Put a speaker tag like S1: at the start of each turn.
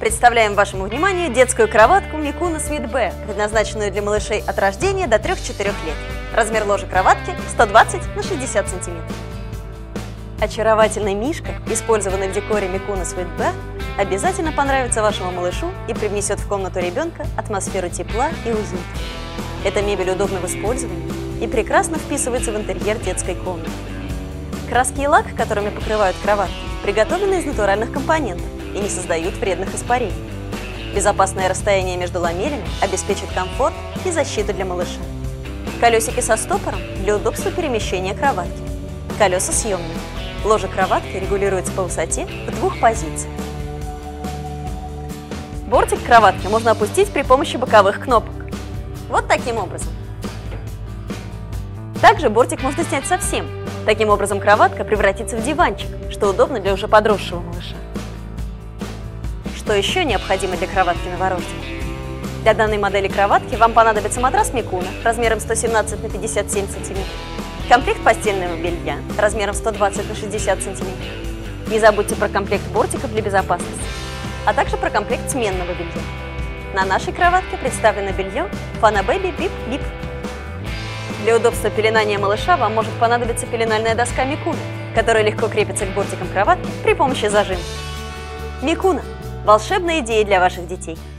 S1: представляем вашему вниманию детскую кроватку Mikuno Sweet Bear, предназначенную для малышей от рождения до 3-4 лет. Размер ложа кроватки 120 на 60 см. Очаровательный мишка, использованный в декоре Mikuno Sweet Bear, обязательно понравится вашему малышу и привнесет в комнату ребенка атмосферу тепла и уюта. Эта мебель удобна в использовании и прекрасно вписывается в интерьер детской комнаты. Краски и лак, которыми покрывают кроватки, приготовлены из натуральных компонентов и не создают вредных испарений. Безопасное расстояние между ламелями обеспечит комфорт и защиту для малыша. Колесики со стопором для удобства перемещения кроватки. Колеса съемные. Ложе кроватки регулируется по высоте в 2 позициях. Бортик кроватки можно опустить при помощи боковых кнопок. Вот таким образом. Также бортик можно снять совсем. Таким образом кроватка превратится в диванчик, что удобно для уже подросшего малыша. Что еще необходимо для кроватки новорожденного? Для данной модели кроватки вам понадобится матрас Mikuno размером 117 на 57 см, комплект постельного белья размером 120 на 60 см. Не забудьте про комплект бортиков для безопасности, а также про комплект сменного белья. На нашей кроватке представлено белье Fana Baby Bip Bip. Для удобства пеленания малыша вам может понадобиться пеленальная доска Mikuno, которая легко крепится к бортикам кроватки при помощи зажима. Mikuno – волшебная идея для ваших детей.